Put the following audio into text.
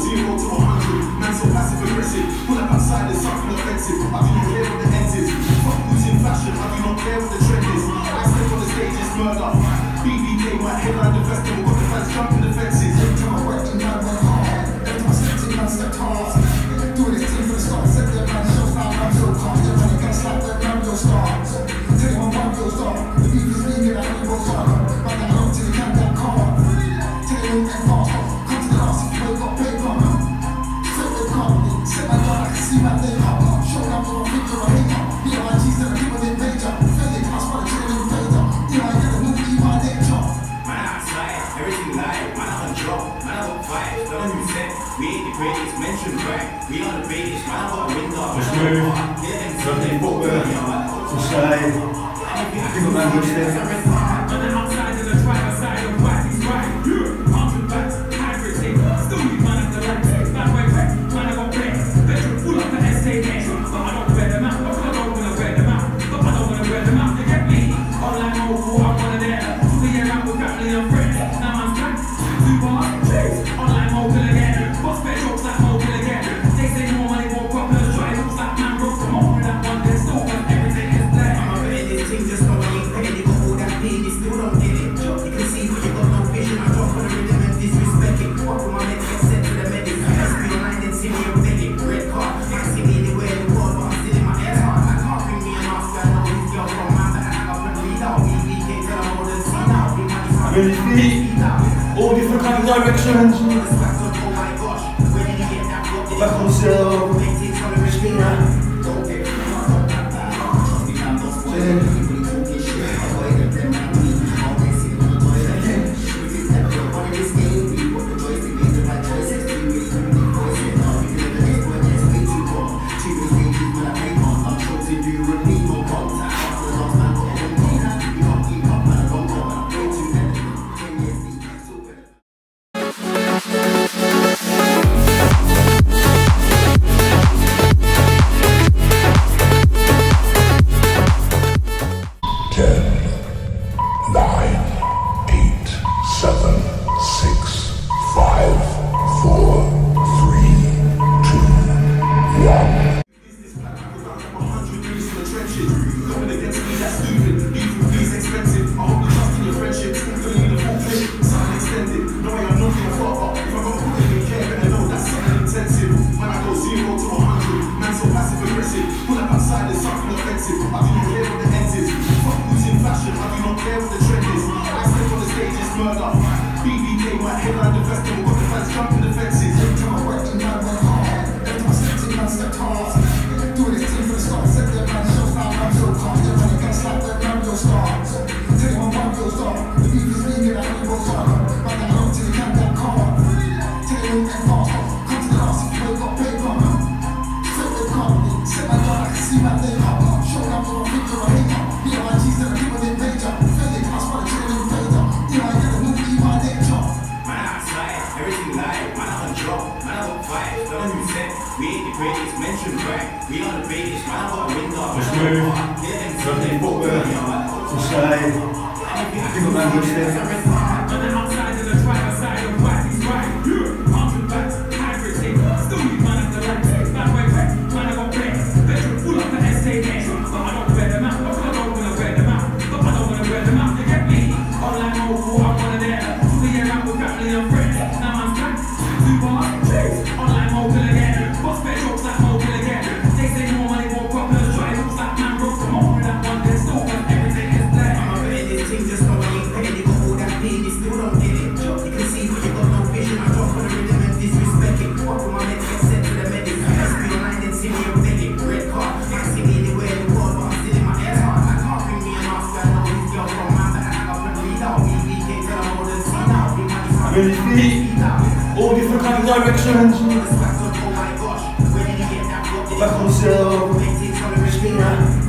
0 to 100, man so passive aggressive. Pull up outside is something offensive. I do not care what the end is. Fuck who's in fashion, I do not care what the trend is. I step on the stage, it's murder. BBK, my headline the festival, got the fans jumping the fences. Every time I worked, man went hard. Every time I stepped in, man stepped hard. Doing this thing for the start, set their man shows now, I'm so calm. They're running guns like their man will start. Tell you my man goes on. The beef is leaving, I ain't goes on. Man, I don't till you can't that car. Tell you ain't fast. Come to the house if you ain't got paper. Flip the car, set my gun, I can see my day up. Showing up to my finger, I hate up. Me and my G's never give a major. Failing, I spot a trailing invader. Yeah, I get a move, eat my nature. Man outside, everything live, man on drop, man I got five, don't you set. We ain't the greatest, mention right. We are the greatest, man I got a window. Just move. Something footwear to say. Give a man good step. On the outside and the driver's side of white is right. Pumping backs, hybrid thing. Still you man at the right. Bad way back, man I got back. Bedroom full of the SAN. But I don't wear them out. But I don't wanna wear them out. But I don't wanna wear them out. You get me? Online mobile, I'm one of them. To the air out with family and friends. Now I'm back. Super hard. Online mobile again. Boss better jokes like mobile again. They say more money, more problems. Try looks like man broke from over that one. There's still everything is there. I'm a bit this thing just know I ain't paid. You got all that pain, you still don't get it. You can see but you got no vision. I drop for the rhythm and disrespect it. Walk with my men get sent to the medic. Let's be online and see me on begging. Red card, I see me anywhere in the world, but I'm still in my air heart. I can't bring me an ask, I know this girl from man that I hang up and read out. BBK tell I'm more than seen out. Be money from Move your feet, all different kind of directions. Back on yourself. Spin that. Just move. Something footwear to say. Give a man good step. On the outside and the driver's side of white is right. Pumping backs, hybrid thing. Still you man at the right. Bad way back, man I got back. Bedroom full of the SAN. But I don't wear them out. But I don't wanna wear them out. But I don't wanna wear them out. You get me? Online mobile, I'm one of them. To the air out with family and friends. Now I'm back. Super hard. Online mobile again. Boss better jokes like mobile again. They say more money, more problems. Try looks like man broke from over that one. There's still everything is there. I'm a bit this thing just know I ain't paid. You got all that pain, you still don't get it. You can see but you got no vision. I drop for the rhythm and disrespect it. Walk with my men get sent to the medic. Let's be online and see me on begging. Red card, I see me anywhere in the world, but I'm still in my air heart. I can't bring me an ask, I know this girl from man that I hang up and read out. BBK tell I'm more than seen out. Be money from Move your feet, all different kind of directions. Back on yourself. Spin that.